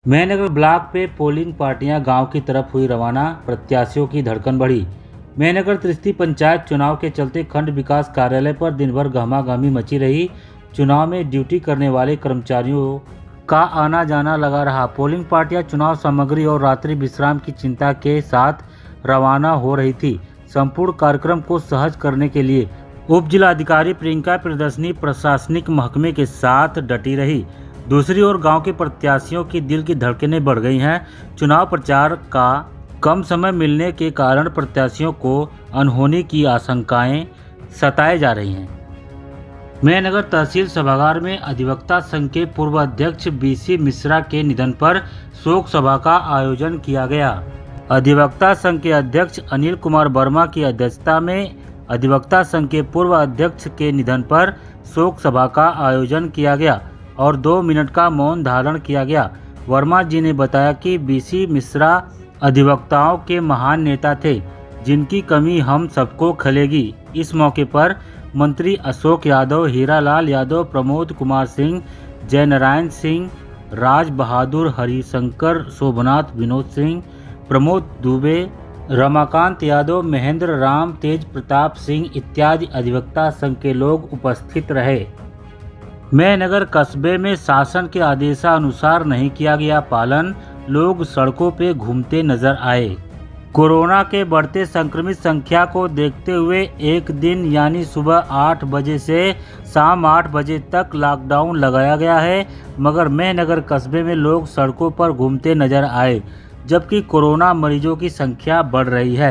Mehnagar block पे polling पार्टियां गांव की तरफ हुई रवाना, प्रत्याशियों की धड़कन बढ़ी। मेहनगर त्रिस्ती पंचायत चुनाव के चलते खंड विकास कार्यालय पर दिन भर गहमागहमी मची रही। चुनाव में ड्यूटी करने वाले कर्मचारियों का आना जाना लगा रहा। पोलिंग पार्टियां चुनाव सामग्री और रात्रि विश्राम की चिंता के साथ रवाना हो रही थी। संपूर्ण कार्यक्रम को सहज करने के लिए उप जिलाधिकारी प्रियंका प्रियदर्शनी प्रशासनिक महकमे के साथ डटी रही। दूसरी ओर गांव के प्रत्याशियों की दिल की धड़कनें बढ़ गई हैं। चुनाव प्रचार का कम समय मिलने के कारण प्रत्याशियों को अनहोनी की आशंकाएं सताए जा रही हैं। मेहनगर तहसील सभागार में अधिवक्ता संघ के पूर्व अध्यक्ष बीसी मिश्रा के निधन पर शोक सभा का आयोजन किया गया। अधिवक्ता संघ के अध्यक्ष अनिल कुमार वर्मा की अध्यक्षता में अधिवक्ता संघ के पूर्व अध्यक्ष के निधन पर शोक सभा का आयोजन किया गया और 2 मिनट का मौन धारण किया गया। वर्मा जी ने बताया कि बीसी मिश्रा अधिवक्ताओं के महान नेता थे, जिनकी कमी हम सबको खलेगी। इस मौके पर मंत्री अशोक यादव, हीरालाल यादव, प्रमोद कुमार सिंह, जयनारायण सिंह, राज बहादुर, हरिशंकर, शोभनाथ, विनोद सिंह, प्रमोद दुबे, रमाकांत यादव, महेंद्र राम, तेज प्रताप सिंह इत्यादि अधिवक्ता संघ के लोग उपस्थित रहे। मेहनगर कस्बे में शासन के आदेशानुसार नहीं किया गया पालन, लोग सड़कों पे घूमते नजर आए। कोरोना के बढ़ते संक्रमित संख्या को देखते हुए एक दिन यानी सुबह 8 बजे से शाम 8 बजे तक लॉकडाउन लगाया गया है, मगर मेहनगर कस्बे में लोग सड़कों पर घूमते नजर आए, जबकि कोरोना मरीजों की संख्या बढ़ रही है।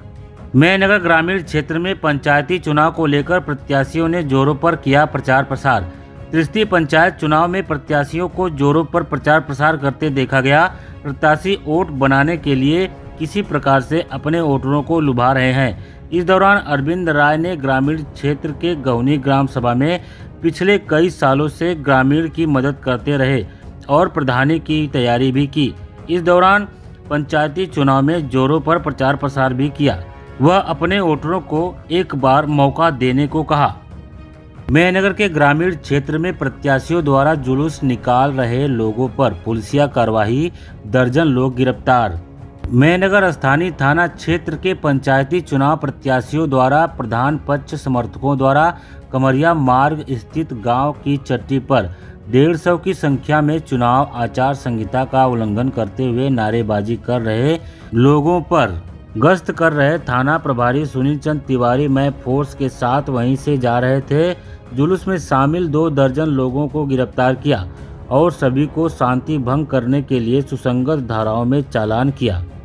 मेहनगर ग्रामीण क्षेत्र में पंचायती चुनाव को लेकर प्रत्याशियों ने जोरों पर किया प्रचार प्रसार। त्रिस्ती पंचायत चुनाव में प्रत्याशियों को जोरों पर प्रचार प्रसार करते देखा गया। प्रत्याशी वोट बनाने के लिए किसी प्रकार से अपने वोटरों को लुभा रहे हैं। इस दौरान अरविंद राय ने ग्रामीण क्षेत्र के गौनी ग्राम सभा में पिछले कई सालों से ग्रामीण की मदद करते रहे और प्रधानी की तैयारी भी की। इस दौरान पंचायती चुनाव में जोरों पर प्रचार प्रसार भी किया। वह अपने वोटरों को एक बार मौका देने को कहा। मेहनगर के ग्रामीण क्षेत्र में प्रत्याशियों द्वारा जुलूस निकाल रहे लोगों पर पुलिसिया कार्रवाई, दर्जन लोग गिरफ्तार। मेहनगर स्थानीय थाना क्षेत्र के पंचायती चुनाव प्रत्याशियों द्वारा प्रधान पक्ष समर्थकों द्वारा कमरिया मार्ग स्थित गांव की चट्टी पर 150 की संख्या में चुनाव आचार संहिता का उल्लंघन करते हुए नारेबाजी कर रहे लोगों पर गश्त कर रहे थाना प्रभारी सुनील चंद तिवारी में फोर्स के साथ वहीं से जा रहे थे। जुलूस में शामिल 2 दर्जन लोगों को गिरफ्तार किया और सभी को शांति भंग करने के लिए सुसंगत धाराओं में चालान किया।